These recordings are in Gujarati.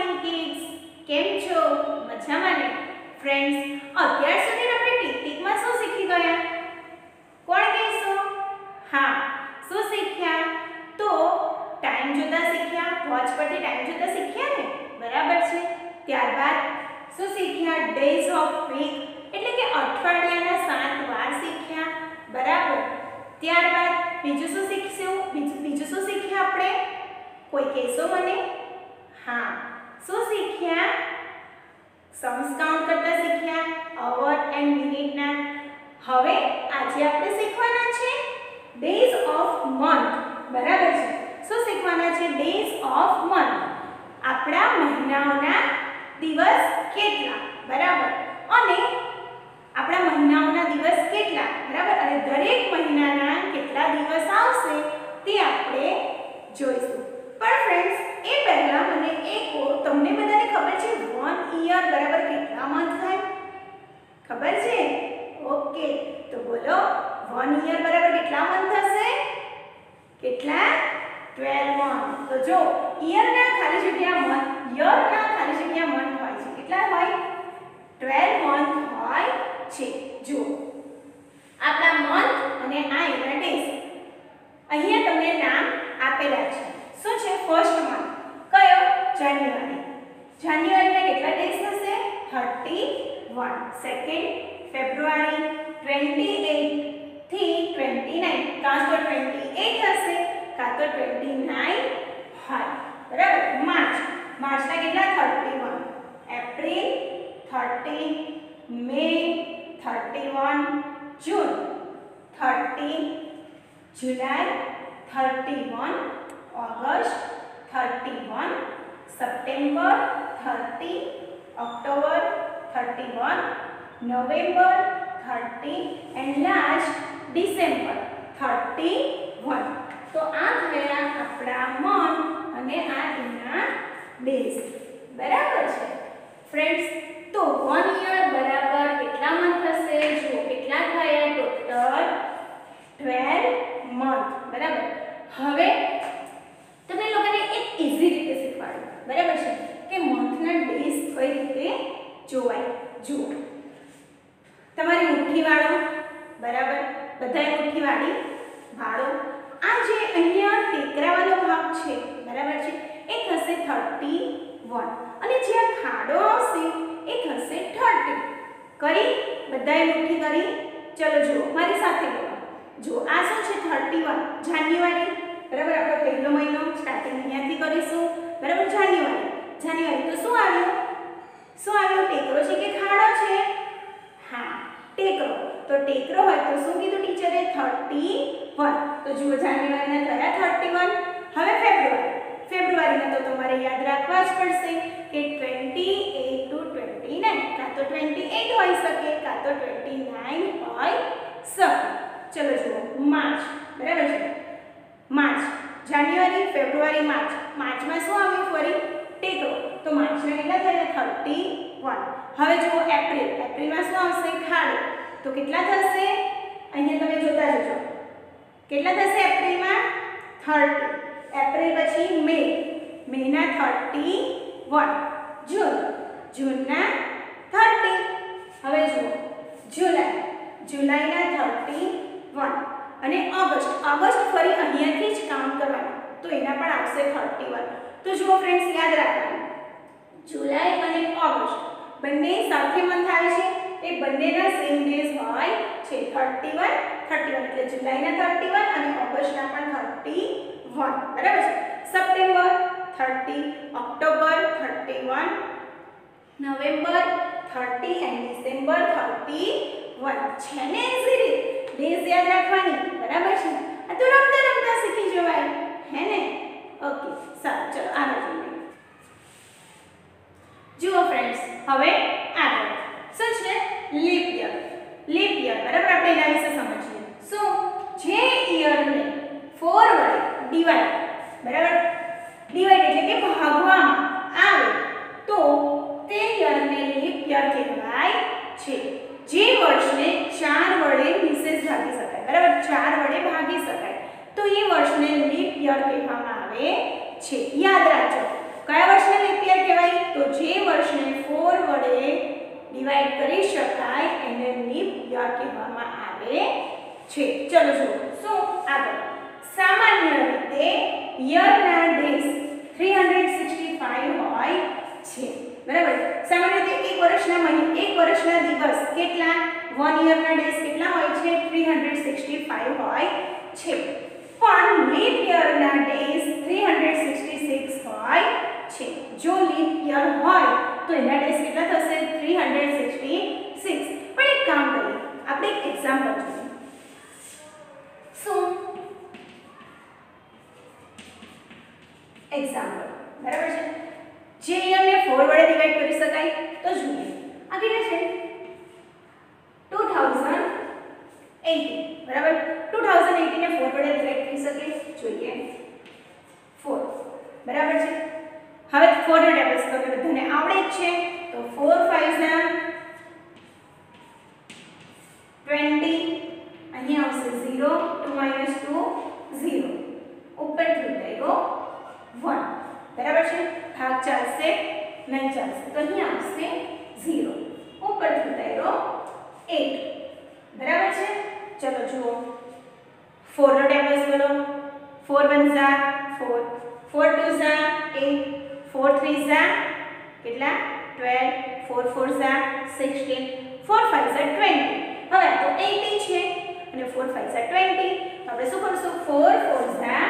મોર્નિંગ કિડ્સ, કેમ છો? મજામાં ને? ફ્રેન્ડ્સ, અત્યાર સુધી આપણે ટીક-ટીકમાં શું શીખી ગયા? કોણ કહેશો? હા, શું શીખ્યા? તો ટાઈમ જોતા શીખ્યા, વોચ પરથી ટાઈમ જોતા શીખ્યા ને? બરાબર છે. ત્યારબાદ શું શીખ્યા? ડેઝ ઓફ વીક એટલે કે અઠવાડિયાના 7 વાર શીખ્યા. બરાબર. ત્યારબાદ બીજું શું શીખશું? બીજું શું શીખ્યા આપણે? કોઈ કહેશો મને? હા, શું શીખ્યા? सम्स काउंट करता શીખ્યા, અવર એન્ડ મિનિટના. હવે આજે આપણે શીખવાના છે ડેઝ ઓફ મંથ. બરાબર છે. શું શીખવાના છે? Days of month. આપણા મહિનાઓના દિવસ કેટલા? બરાબર. અને આપણા મહિનાઓના દિવસ કેટલા? બરાબર. અને દરેક મહિનાના કેટલા દિવસ આવશે તે આપણે જોઈશું. પણ ફ્રેન્ડ્સ, એ પહેલા મને એ કહો, તમને બધાને ખબર છે 1 યર બરાબર કેટલા મંથ થાય? ખબર છે? ઓકે, તો બોલો 1 યર બરાબર કેટલા મંથ થશે? કેટલા? 12 મંથ. તો જો યરના ખાલી જગ્યા મંથ, યરના ખાલી જગ્યા મંથ હોય છે. કેટલા હોય? 12 મંથ હોય છે. જો આપણા મંથ અને આ એના ડેઝ અહીંયા તમને નામ આપેલા છે. શું છે? ફર્સ્ટ મંથ કયો? જાન્યુઆરી. જાન્યુઆરીના કેટલા ડેઝ થશે? 31. સેકન્ડ ફેબ્રુઆરી 28 થી 29, કાં તો 28 હશે કાં તો 29 હોય. બરાબર. માર્ચના કેટલા? 31. April 30, May 31, June 30, July 31, August 31, सितंबर 30, अक्टूबर 31, नवंबर 30 एंड लास्ट डिसेम्बर 31. तो आ थया आपड़ा मंथ અને આ એના ડેઝ. બરાબર છે ફ્રેન્ડ્સ. તો 1 યર બરાબર કેટલા મંથ થશે? જો કેટલા થયા? Total 12 month. બરાબર. હવે તમને લોકોને એક ઈઝી રીતે શીખવાડું. બરાબર છે કે મંથના ડેઝ કઈ રીતે જોવાય. જુઓ, તમારી મુઠ્ઠી વાળો. બરાબર. બધાએ મુઠ્ઠી વાળી વાળો. આ જે અહીંયા ટેકરાવાળો ભાગ છે, બરાબર છે, એ થશે 31 અને જે આ ખાડો આવશે એ થશે 30. કરી? બધાએ મુઠ્ઠી કરી? ચલો જુઓ મારી સાથે બોલો. જો આ શું છે? 31 જાન્યુઆરી. બરાબર. આપણો પહેલો મહિનો સ્ટાર્ટિંગ અહીંયાથી કરીશું. બરાબર. જાન્યુઆરી તો શું આવ્યું? શું આવ્યું? ટેકરો છે કે ખાડો છે? હા, ટેકરો. તો ટેકરો હોય તો શું કીધું ટીચરે? 31. તો જુઓ જાન્યુઆરીના થયા 31. હવે ફેબ્રુઆરીના તો તમારે યાદ રાખવા જ પડશે કે 28 to 29, કાં તો 28 હોઈ શકે કાં તો 29 હોઈ શકે. ચલો જુઓ માર્ચ. બરાબર છે. માર્ચ, જાન્યુઆરી, ફેબ્રુઆરી, માર્ચમાં શું આવ્યું? ફરી ટેકરો. તો માર્ચના કેટલા થયા? 31. હવે જુઓ એપ્રિલમાં શું આવશે? ખાડો. તો કેટલા થશે? અહીંયા તમે જોતા જજો. કેટલા થશે એપ્રિલમાં? 30. એપ્રિલ પછી મેના 31. જૂનના 30. હવે જુઓ જુલાઈના 31 અને ઓગસ્ટ ફરી અહીંયાથી જ કાઉન્ટ કરવાનું. તો એના પણ આવશે 31. તો જુઓ ફ્રેન્ડ્સ, યાદ રાખવાનું જુલાઈ અને ઓગસ્ટ બંને સાથે મંથ આવે છે. એ બંનેના સેમ ડેઝ હોય છે. 31 એટલે જુલાઈના 31 અને ઓગસ્ટના પણ 31. બરાબર છે. September 30, October 31, November 30 and December 31. છે ને ઈઝી રીત? ડેઝ યાદ રાખવાની. બરાબર છે. આ તો રમતા શીખી જવાય, હે ને? ઓકે, સારું. ચલો આગળ જોઈએ. જુઓ ફ્રેન્ડ્સ, હવે આગળ શું છે? Leap year. બરાબર. આપણે એના વિશે સમજીએ. શું? જે યરને 4 વડે ડિવાઈડ, બરાબર, ડિવાઈડ એટલે કે ભાગવામાં આવે તો તે યરને લીપ યર કહેવાય છે. જે વર્ષને 4 વડે વિશેષ ભાગી શકાય. બરાબર. 4 વડે ભાગી શકાય તો એ વર્ષને લીપ યર કહેવામાં આવે છે. યાદ રાખજો. કયા વર્ષને લીપ યર કહેવાય? તો જે વર્ષને 4 વડે ડિવાઈડ કરી શકાય એને લીપ યર કહેવામાં આવે છે. ચલો જુઓ શું આગળ. સામાન્ય રીતે યરના ડેઝ 365 હોય છે. બરાબર. સામાન્ય રીતે એક વર્ષના દિવસ કેટલા? 1 યરના ડેઝ કેટલા હોય છે? 365 હોય છે. પણ લીપ યરના ડેઝ 366 હોય છે. જો લીપ યર હોય તો એના ડેઝ કેટલા થશે? 366. પણ એક કામ કરીએ, આપણે એક એક્ઝામ્પલ જોઈએ. શું એક્ઝામ્પલ? બરાબર છે. જે યરને 4 વડે ડિવાઈડ કરી શકાય તો જોઈએ. આ કેટલા છે? 2018. બરાબર. 2018 ને 4 વડે ડિવાઈડ કરી શકે? જોઈએ 4. બરાબર છે. હવે 4 ના ટેબલ્સ તમને બધાને આવડે જ છે. તો 4 5 ના 20, અહીંયા આવશે 0, 2 - 2 0, ઉપરથી ઉતાર્યો 1. બરાબર છે. ભાગ ચાલશે નહીં ચાલશે તો અહીંયા આવશે 0, ઉપરથી ઉતાર્યો 8. બરાબર છે. ચલો જુઓ 4 નો ટેબલ્સ બોલો. 4 1 ઝા 4, 4 2 ઝા 8, 4 3 ઝા કેટલા? 12, 4 4 ઝા 16, 4 5 ઝા 20. હવે તો 80 છે અને 4 5 ઝા 20. આપણે શું કરશું? 4 4 ઝા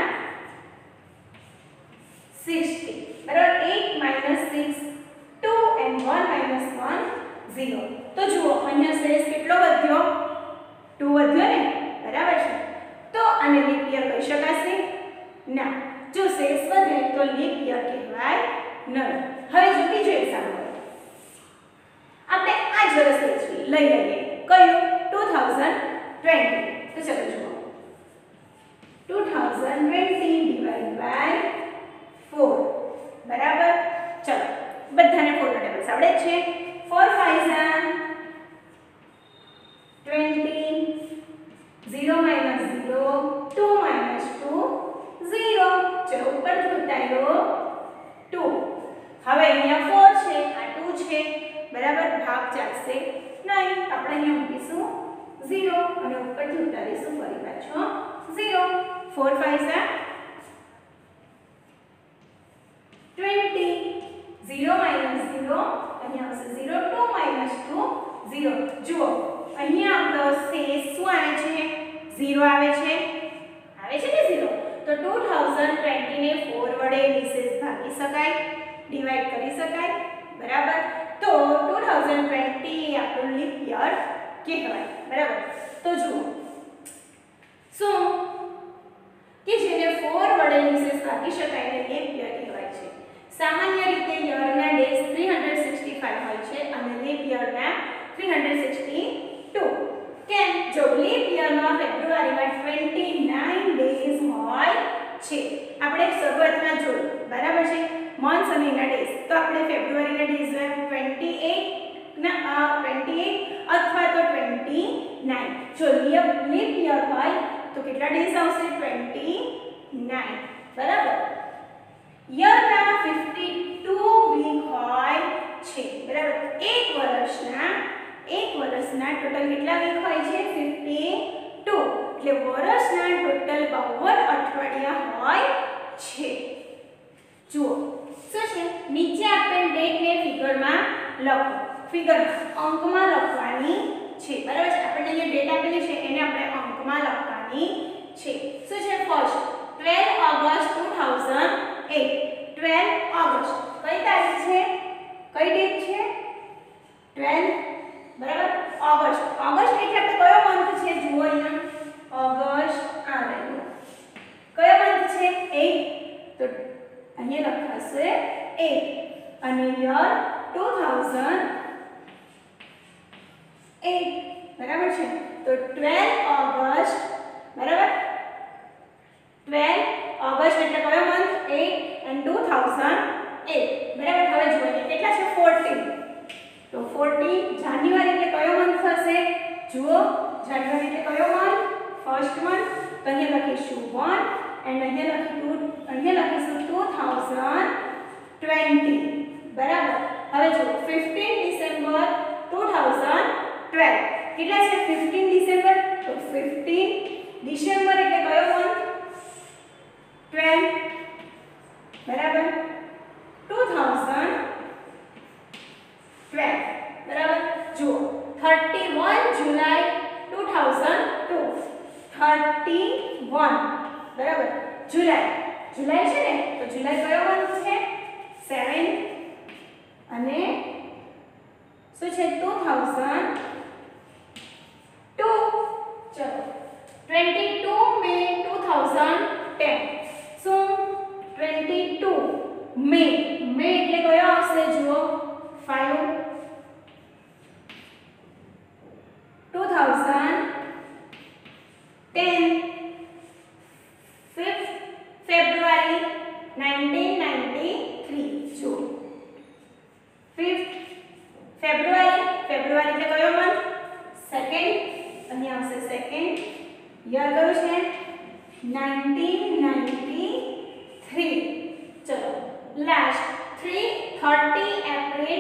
60. બરાબર. 8 - 6 2 and 1 - 1 0. તો જુઓ અહીંયા શેષ કેટલો વધ્યો? 2 વધ્યો ને? બરાબર છે. તો આને લીપ યર કહી શકાશે? ના. જો શેષ વધે તો લીપ યર કહેવાય નહીં. હવે જો બીજો એક્ઝામ્પલ આપણે આ જ વર્ષ લઈ લઈએ. કયું? 2020. તો ચલો જુઓ 2020 ડિવાઇડ બાય 4. બરાબર. ચલો બધાને 4 નો ટેબલ્સ આવડે છે. 4 5 ઝા 20, 0 - 0, 2 - 2 0. ચલો ઉપરથી ઉતાર્યો 2. હવે અહીંયા 4 છે, આ 2 છે. બરાબર. ભાગ ચાલશે નહીં. આપણે અહીંયા મૂકીશું 0 અને ઉપરથી ઉતારીશું ફરી પાછો 0. 4 5 ઝા 20, 0 - 0, અહીંયા આવશે 0, 2 - 2 0. જુઓ અહીંયા આપણો શેષ શું આવે છે? 0 આવે છે. આવે છે ને 0. તો 2020 ને 4 વડે નિશેષ ભાગી શકાય, ડિવાઈડ કરી શકાય. બરાબર. તો 2020 આપણું લીપ યર કહેવાય. બરાબર. તો જુઓ શું કે જેને 4 વડે નિશેષ ભાગી શકાય એને લીપ યર કહેવાય છે. સામાન્ય રીતે યરના ડેઝ 365 હોય છે અને લીપ યરના 362. કેમ? જો લીપ યરમાં ફેબ્રુઆરીમાં 29 ડેઝ હોય છે. આપણે શરૂઆતમાં જોયું. બરાબર છે. મંથ્સ અને એના ડેઝ. તો આપણે ફેબ્રુઆરીના ડેઝ 28 અથવા તો 29. જો લીપ યર હોય તો કેટલા ડેઝ આવશે? 29. બરાબર. યરના 52 વીક હોય છે. બરાબર. એક વર્ષના ટોટલ કેટલા વીક હોય છે? 52. એટલે વર્ષના ટોટલ 52 અઠવાડિયા હોય છે. જુઓ શું છે? નીચે આપેલ ડેટને ફિગરમાં લખો. ફિગરમાં અંકમાં લખવાની છે. બરાબર છે. આપણને અહીંયા ડેટ આપેલી છે એને આપણે અંકમાં લખવાની છે. શું છે? First 12 August 2008. 12 ઓગસ્ટ કઈ તારીખ છે? કઈ ડેટ છે? 12. બરાબર. ઓગસ્ટ. ઓગસ્ટ એટલે આપણે કયો મંથ છે? જુઓ અહીંયા ઓગસ્ટ આ રહ્યો. કયો મંથ છે? 8. તો અહીંયા લખાશે 8 અને યર 2008. બરાબર છે. તો 12 ઓગસ્ટ. બરાબર. 12 ઓગસ્ટ એટલે કયો મંથ? 8 and 2008. બરાબર. હવે જુઓ કેટલા છે? 14. તો 14 જાન્યુઆરી એટલે કયો મંથ થશે? જુઓ જાન્યુઆરી એટલે કયો મંથ? First month. તો અહીંયા લખીશું 1 and અહીંયા લખીશું 2020. 20 બરાબર. હવે જો 15 ડિસેમ્બર 2012 કેટલા છે 15 ડિસેમ્બર તો 15 ડિસેમ્બર એટલે કયો મંથ 12 બરાબર 2012 બરાબર. જુઓ 31 જુલાઈ 2002 31 બરાબર જુલાઈ જુલાઈ છે ને તો જુલાઈ કયો મંથ છે 7 અને શું છે 2002 ચલો 22 મે 2010 શું 22 મે મે એટલે કયો આવશે જુઓ 5 2010 5th February 1993 જો 5th February ફેબ્રુઆરી એટલે કયો મંથ સેકન્ડ અહીં આવશે સેકન્ડ યર કયો છે 1993 ચલો લાસ્ટ 30 એપ્રિલ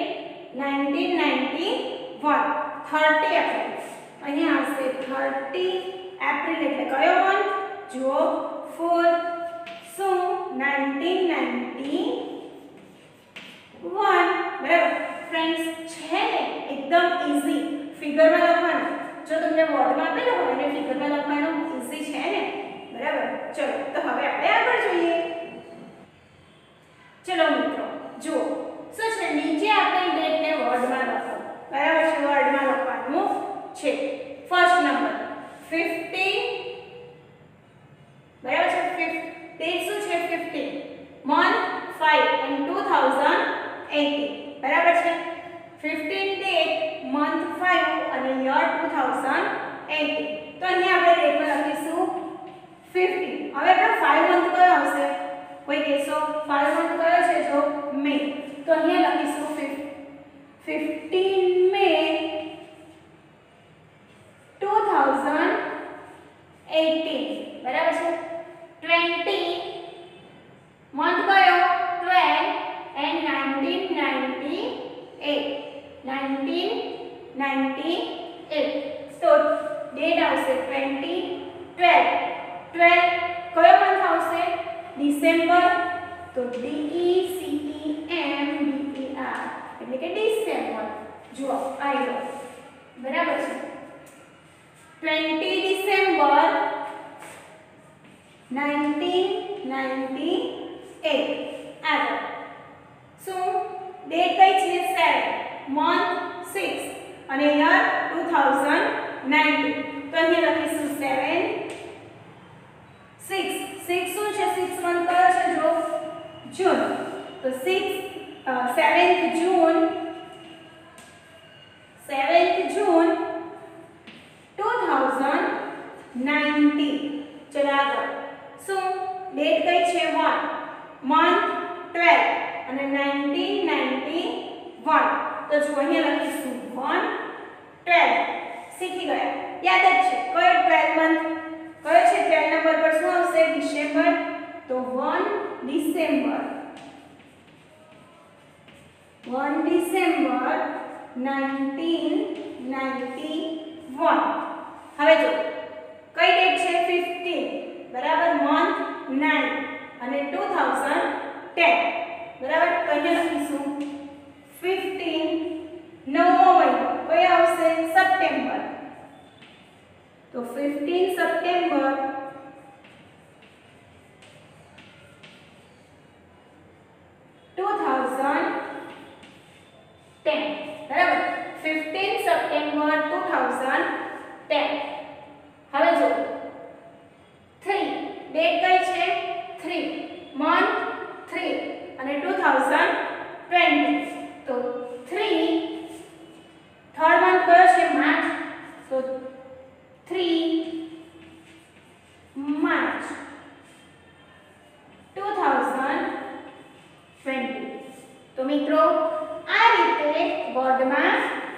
1991 30 એપ્રિલ અહીં આવશે 30 એપ્રિલ એટલે કયો મંથ જુઓ 4 શું 1991 બરાબર ફ્રેન્ડ્સ છે ને એકદમ ઈઝી ફિગરમાં લખવાનું જો તમને વર્ડમાં આપેલો હોય ને ફિગરમાં લખવાનું ઈઝી છે ને બરાબર ચલો તો હવે આપણે આગળ જોઈએ ચલો મિત્રો જુઓ શું છે નીચે આપેલ ડેટને વર્ડમાં લખો બરાબર છે વર્ડમાં લખવાનું છે ફર્સ્ટ નંબર 15 બરાબર છે ડેટ શું છે 15 મંથ 5 and 2018 બરાબર છે 15 ડેટ મંથ 5 અને યર 2018 તો અહીંયા આપણે ડેટમાં લખીશું 15 હવે આપણો 5 મંથ કયો આવશે કોઈ કહેશો 5 મંથ કયો છે જો મે તો અહીંયા લખીશું 15 મે 2018 બરાબર છે 20 મંથ કયો 12 and 1998 તો ડેટ આવશે 20 12 12 કયો મંથ આવશે ડિસેમ્બર તો DECEMBER એટલે કે ડિસેમ્બર જુઓ આવ્યો બરાબર છે 20 ડિસેમ્બર 1998 આગળ શું ડેટ કઈ છે 7 મંથ 6 અને યર 2019 તો અહીંયા લખીશું 7 6 6 શું છે 6 મંથ કયો છે જો જૂન તો 7th જૂન 2019 ચલો આગળ શું ડેટ કઈ છે 1 મંથ 12 અને 1991 તો જો અહીંયા લખીશું 1 12 શીખી ગયા યાદ જ છે કયો 12 મંથ કયો છે 12 નંબર પર શું આવશે ડિસેમ્બર તો 1 ડિસેમ્બર 1991 હવે જો કઈ ડેટ છે 15 બરાબર મંથ 9 અને 2010 બરાબર તો અહીંયા લખીશું 15 નવમો મહિનો કયો આવશે સપ્ટેમ્બર તો 15 સપ્ટેમ્બર 2010 બરાબર 15 સપ્ટેમ્બર 2010 હવે જો 3 ડેટ કઈ છે 3 મંથ 3 અને 2020 તો 3 થર્ડ મંથ કયો છે માર્ચ તો 3 માર્ચ 2020 તો મિત્રો આ રીતે બોર્ડમાં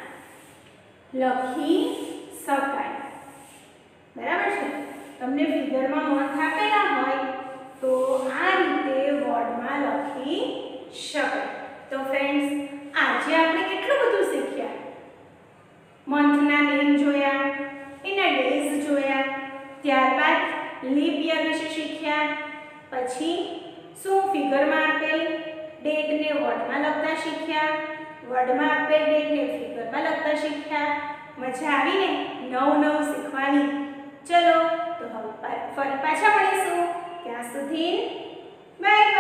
લખી શકાય બરાબર છે તમને ફિગરમાં મંથ આપેલા હોય તો આ રીતે બોર્ડમાં લખી શકાય પછી શું ફિગરમાં આપેલ ડેટને વર્ડમાં લખતા શીખ્યા, વર્ડમાં આપેલ ડેટને ફિગરમાં લખતા શીખ્યા. મજા આવીને નવું શીખવાની. ચલો તો હવે ફરી પાછા મળીશું. ત્યાં સુધી બાય.